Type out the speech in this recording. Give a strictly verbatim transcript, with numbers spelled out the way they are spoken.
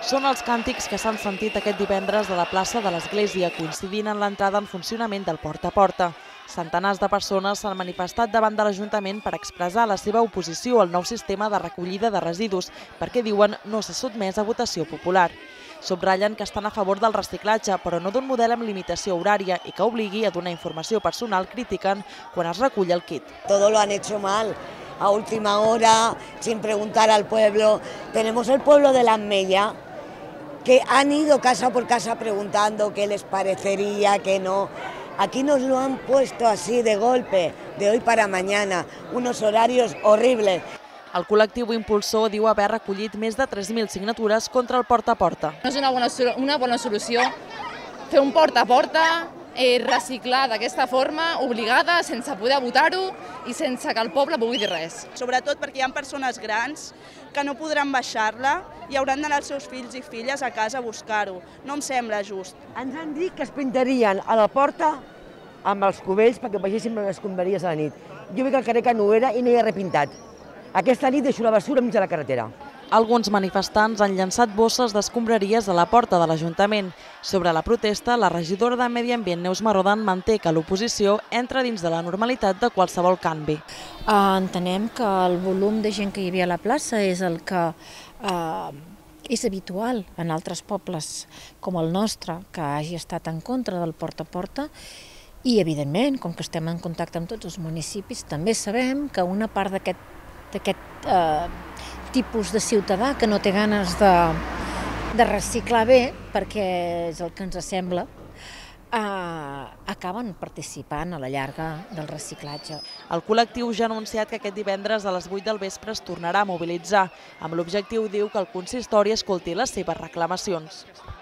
Són els càntics que s'han sentit aquest divendres a la plaça de l'Església, coincidint en l'entrada en funcionament del porta a porta. Centenars de persones s'han manifestat davant de l'Ajuntament per expressar la seva oposició al nou sistema de recollida de residus, perquè diuen no s'ha sotmès a votació popular. Subratllen que estan a favor del reciclatge, però no d'un model amb limitació horària i que obligui a donar informació personal, critiquen quan es recull el kit. Todo lo han hecho mal. A última hora, sin preguntar al pueblo. Tenemos el pueblo de Las Mellas, que han ido casa por casa preguntando qué les parecería, qué no. Aquí nos lo han puesto así de golpe, de hoy para mañana, unos horarios horribles. El col·lectiu impulsor diu haver recollit més de tres mil signatures contra el porta a porta. No és una bona, una bona solució fer un porta a porta, eh, reciclar d'aquesta forma, obligada, sense poder votar-ho i sense que el poble pugui dir res. Sobretot perquè hi ha persones grans que no podran baixar-la i hauran d'anar els seus fills i filles a casa a buscar-ho. No em sembla just. Ens han dit que es pintarien a la porta amb els cubells perquè veiéssim les escombraries a la nit. Jo veig al carrer Can Noguera i no hi ha repintat. Aquesta nit deixo la basura enmig de la carretera. Alguns manifestants han llançat bosses d'escombraries a la porta de l'Ajuntament. Sobre la protesta, la regidora de Medi Ambient, Neus Marodan, manté que l'oposició entra dins de la normalitat de qualsevol canvi. Entenem que el volum de gent que hi havia a la plaça és el que eh, és habitual en altres pobles com el nostre, que hagi estat en contra del porta a porta. I, evidentment, com que estem en contacte amb tots els municipis, també sabem que una part d'aquest d'aquest eh, tipus de ciutadà que no té ganes de, de reciclar bé, perquè és el que ens sembla, eh, acaben participant a la llarga del reciclatge. El col·lectiu ja ha anunciat que aquest divendres a les vuit del vespre es tornarà a mobilitzar, amb l'objectiu, diu, que el consistori escolti les seves reclamacions.